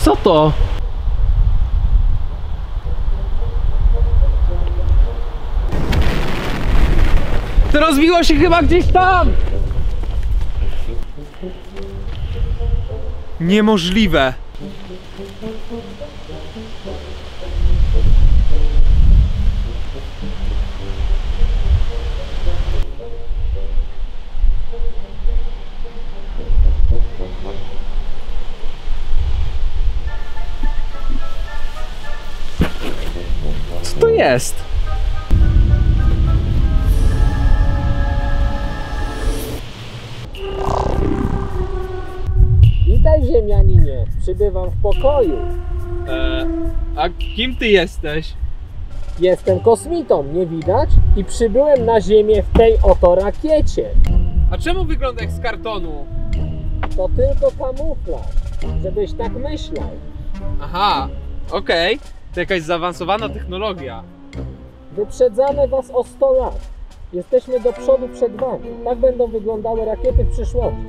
Co to? To rozbiło się chyba gdzieś tam! Niemożliwe! Co to jest? Witaj, ziemianinie, przybywam w pokoju. A kim ty jesteś? Jestem kosmitą, nie widać? I przybyłem na Ziemię w tej oto rakiecie. A czemu wygląda jak z kartonu? To tylko kamuflaż, żebyś tak myślał. Aha, okej. To jakaś zaawansowana technologia. Wyprzedzamy was o 100 lat. Jesteśmy do przodu przed wami. Tak będą wyglądały rakiety w przyszłości.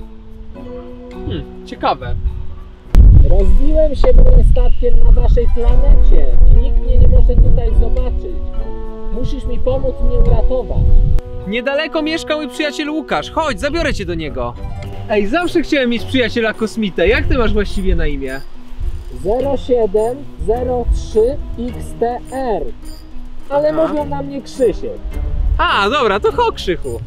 Ciekawe. Rozbiłem się moim statkiem na waszej planecie i nikt mnie nie może tutaj zobaczyć. Musisz mi pomóc mnie uratować. Niedaleko mieszka mój przyjaciel Łukasz. Chodź, zabiorę cię do niego. Ej, zawsze chciałem mieć przyjaciela kosmitę. Jak ty masz właściwie na imię? 0703 XTR. Ale Aha. mówią na mnie Krzysiek. A, dobra, to ho, Krzychu.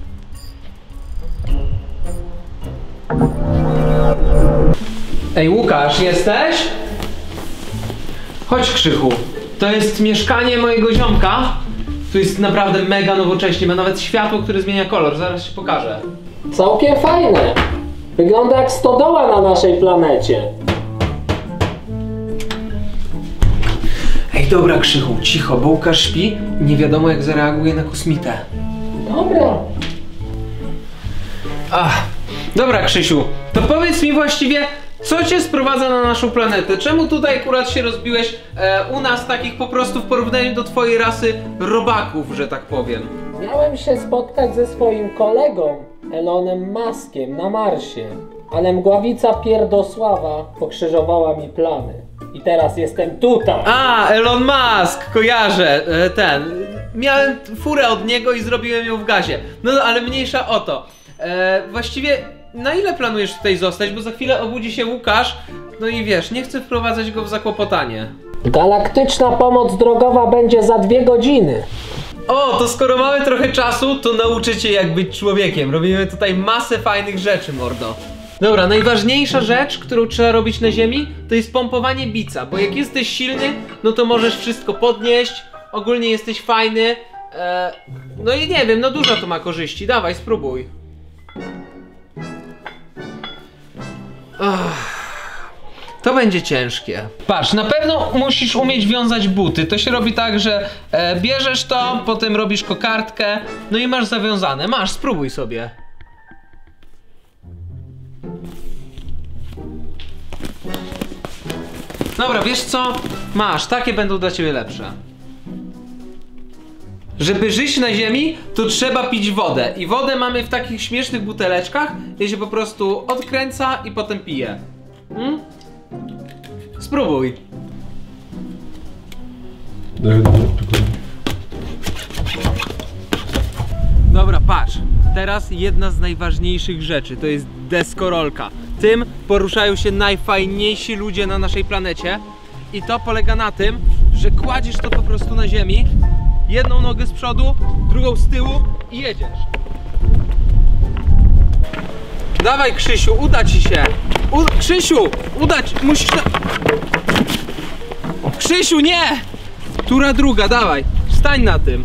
Ej, Łukasz, jesteś? Chodź, Krzychu. To jest mieszkanie mojego ziomka. Tu jest naprawdę mega nowocześnie. Ma nawet światło, które zmienia kolor. Zaraz ci pokażę. Całkiem fajne. Wygląda jak stodoła na naszej planecie. Ej, dobra, Krzychu, cicho, bo Łukasz śpi i nie wiadomo, jak zareaguje na kosmitę. Dobra. Dobra, Krzysiu, to powiedz mi właściwie, co cię sprowadza na naszą planetę? Czemu tutaj akurat się rozbiłeś u nas takich po prostu w porównaniu do twojej rasy robaków, że tak powiem? Miałem się spotkać ze swoim kolegą Elonem Muskiem na Marsie, ale mgławica Pierdosława pokrzyżowała mi plany. I teraz jestem tutaj. A, Elon Musk, kojarzę, miałem furę od niego i zrobiłem ją w gazie. No, ale mniejsza o to. Właściwie, na ile planujesz tutaj zostać? Bo za chwilę obudzi się Łukasz, no i wiesz, nie chcę wprowadzać go w zakłopotanie. Galaktyczna pomoc drogowa będzie za 2 godziny. O, to skoro mamy trochę czasu, to nauczę cię, jak być człowiekiem. Robimy tutaj masę fajnych rzeczy, mordo. Dobra, najważniejsza rzecz, którą trzeba robić na ziemi, to jest pompowanie bica, bo jak jesteś silny, no to możesz wszystko podnieść, ogólnie jesteś fajny, no i nie wiem, no dużo to ma korzyści, dawaj, spróbuj. To będzie ciężkie. Patrz, na pewno musisz umieć wiązać buty. To się robi tak, że bierzesz to, potem robisz kokardkę, no i masz zawiązane. Masz, spróbuj sobie. Dobra, wiesz co? Masz, takie będą dla ciebie lepsze. Żeby żyć na ziemi, to trzeba pić wodę. I wodę mamy w takich śmiesznych buteleczkach, gdzie się po prostu odkręca i potem pije. Spróbuj. Dobra, patrz. Teraz jedna z najważniejszych rzeczy, to jest deskorolka. Tym poruszają się najfajniejsi ludzie na naszej planecie. I to polega na tym, że kładziesz to po prostu na ziemi, jedną nogę z przodu, drugą z tyłu i jedziesz. Dawaj, Krzysiu, uda ci się. Krzysiu, uda ci, musisz Krzysiu, nie! Tura druga, dawaj, stań na tym.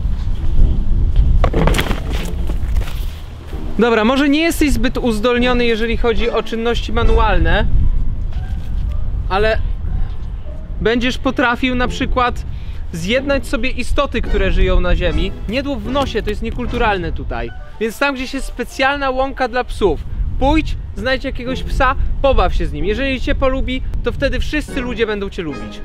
Dobra, może nie jesteś zbyt uzdolniony, jeżeli chodzi o czynności manualne, ale będziesz potrafił na przykład zjednać sobie istoty, które żyją na ziemi. Nie dłub w nosie, to jest niekulturalne tutaj. Więc tam, gdzieś jest specjalna łąka dla psów, pójdź, znajdź jakiegoś psa, pobaw się z nim. Jeżeli cię polubi, to wtedy wszyscy ludzie będą cię lubić.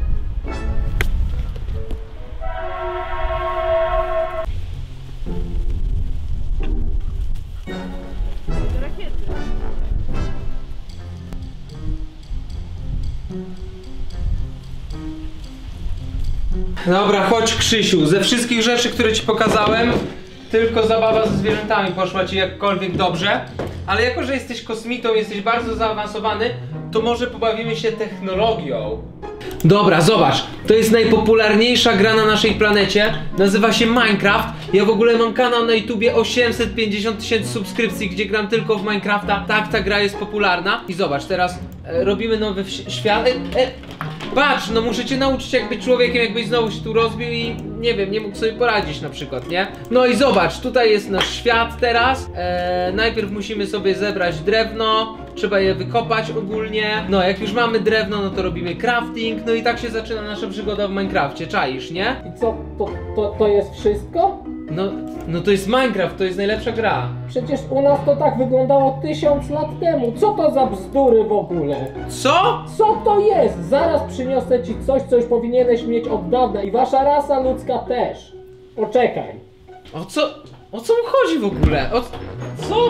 Dobra, chodź Krzysiu, ze wszystkich rzeczy, które ci pokazałem, tylko zabawa ze zwierzętami poszła ci jakkolwiek dobrze. Ale jako, że jesteś kosmitą, jesteś bardzo zaawansowany, to może pobawimy się technologią. Dobra, zobacz, to jest najpopularniejsza gra na naszej planecie, nazywa się Minecraft. Ja w ogóle mam kanał na YouTubie 850 000 subskrypcji, gdzie gram tylko w Minecrafta. Tak, ta gra jest popularna. I zobacz, teraz robimy nowy świat. Patrz, no muszę cię nauczyć jak być człowiekiem, jakbyś znowu się tu rozbił i nie wiem, nie mógł sobie poradzić na przykład, nie? No i zobacz, tutaj jest nasz świat teraz. Najpierw musimy sobie zebrać drewno, trzeba je wykopać ogólnie. No jak już mamy drewno, no to robimy crafting. No i tak się zaczyna nasza przygoda w Minecrafcie, czaisz, nie? I co, to jest wszystko? No to jest Minecraft, to jest najlepsza gra. Przecież u nas to tak wyglądało 1000 lat temu. Co to za bzdury w ogóle? Co? Co to jest? Zaraz przyniosę ci coś, co już powinieneś mieć od dawna i wasza rasa ludzka też. Poczekaj. O co mu chodzi w ogóle? Co?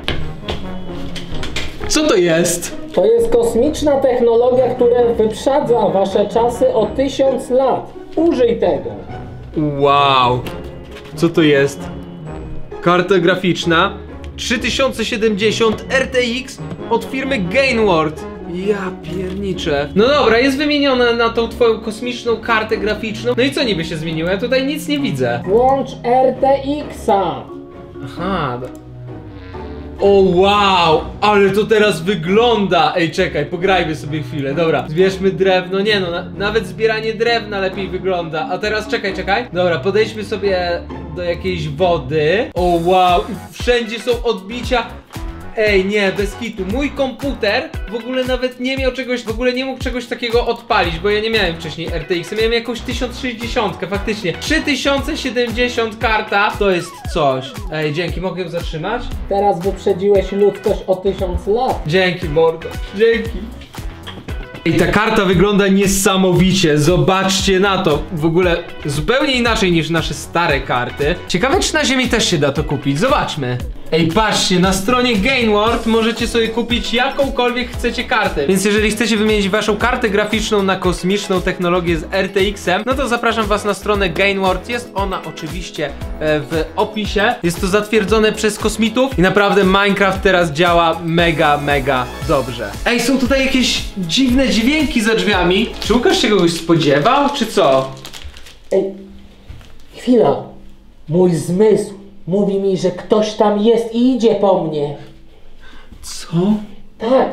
Co to jest? To jest kosmiczna technologia, która wyprzedza wasze czasy o 1000 lat. Użyj tego. Wow. Co to jest? Karta graficzna 3070 RTX od firmy Gainward. Ja pierniczę. No dobra, jest wymieniona na tą twoją kosmiczną kartę graficzną. No i co niby się zmieniło? Ja tutaj nic nie widzę. Włącz RTX-a. Aha. O wow, ale to teraz wygląda. Ej, czekaj, pograjmy sobie chwilę. Dobra, zbierzmy drewno. Nie no, nawet zbieranie drewna lepiej wygląda. A teraz czekaj. Dobra, podejdźmy sobie do jakiejś wody. O wow, wszędzie są odbicia. Ej, nie, bez kitu. Mój komputer w ogóle nawet nie miał czegoś, w ogóle nie mógł czegoś takiego odpalić, bo ja nie miałem wcześniej RTX, miałem jakąś 1060, faktycznie. 3070 karta, to jest coś. Ej, dzięki, mogę ją zatrzymać? Teraz wyprzedziłeś ludzkość o 1000 lat. Dzięki, mordo, dzięki. I ta karta wygląda niesamowicie, zobaczcie na to. W ogóle zupełnie inaczej niż nasze stare karty. Ciekawe, czy na Ziemi też się da to kupić, zobaczmy. Ej, patrzcie, na stronie Gainward możecie sobie kupić jakąkolwiek chcecie kartę. Więc jeżeli chcecie wymienić waszą kartę graficzną na kosmiczną technologię z RTX-em, no to zapraszam was na stronę Gainward. Jest ona oczywiście w opisie. Jest to zatwierdzone przez kosmitów i naprawdę Minecraft teraz działa mega dobrze. Ej, są tutaj jakieś dziwne dźwięki za drzwiami. Czy Łukasz się kogoś spodziewał, czy co? Ej, chwila. Mój zmysł mówi mi, że ktoś tam jest i idzie po mnie. Co? Tak.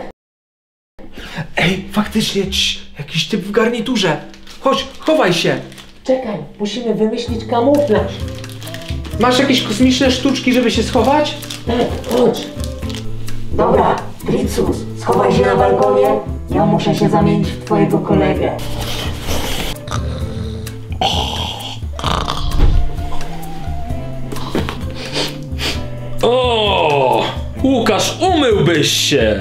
Ej, faktycznie, jakiś typ w garniturze. Chodź, chowaj się. Czekaj, musimy wymyślić kamuflaż. Masz jakieś kosmiczne sztuczki, żeby się schować? Tak, chodź. Dobra, Tricus, schowaj się na balkonie. Ja muszę się zamienić w twojego kolegę. O, Łukasz, umyłbyś się!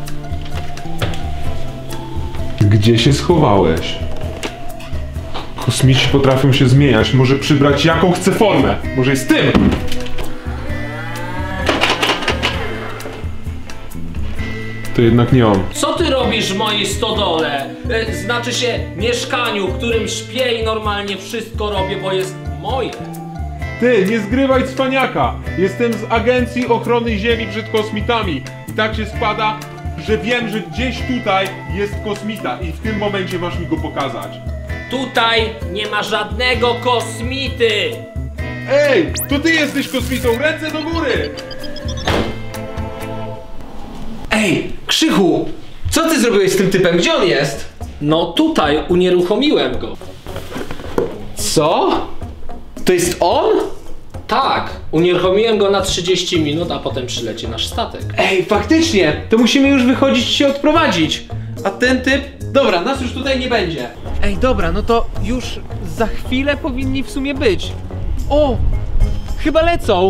Gdzie się schowałeś? Kosmici potrafią się zmieniać, może przybrać jaką chce formę. Może jest tym! To jednak nie on. Co ty robisz w mojej stodole? Znaczy się mieszkaniu, w którym śpię i normalnie wszystko robię, bo jest moje. Ty, nie zgrywaj cwaniaka! Jestem z Agencji Ochrony Ziemi przed kosmitami. I tak się składa, że wiem, że gdzieś tutaj jest kosmita i w tym momencie masz mi go pokazać. Tutaj nie ma żadnego kosmity! Ej, to ty jesteś kosmitą, ręce do góry! Ej, Krzychu! Co ty zrobiłeś z tym typem? Gdzie on jest? No tutaj unieruchomiłem go. Co? To jest on? Tak, unieruchomiłem go na 30 minut, a potem przyleci nasz statek. Ej, faktycznie! To musimy już wychodzić i się odprowadzić. A ten typ... Dobra, nas już tutaj nie będzie. Ej, dobra, no to już za chwilę powinni w sumie być. O! Chyba lecą!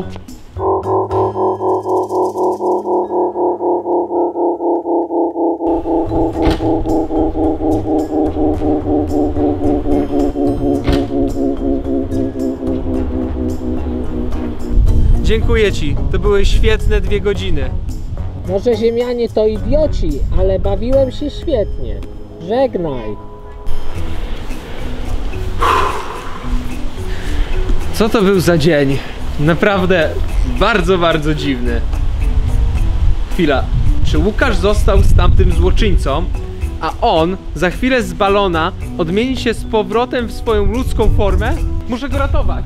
Dziękuję ci, to były świetne 2 godziny. Może ziemianie to idioci, ale bawiłem się świetnie. Żegnaj. Co to był za dzień? Naprawdę bardzo, bardzo dziwny. Chwila, czy Łukasz został z tamtym złoczyńcą, a on za chwilę z balona odmieni się z powrotem w swoją ludzką formę? Muszę go ratować.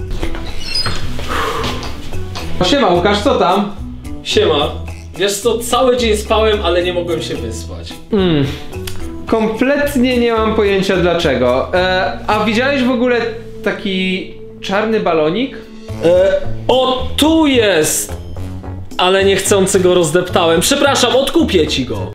Siema Łukasz, co tam? Siema. Wiesz co, cały dzień spałem, ale nie mogłem się wyspać. Kompletnie nie mam pojęcia dlaczego. A widziałeś w ogóle taki czarny balonik? O, tu jest! Ale niechcący go rozdeptałem. Przepraszam, odkupię ci go.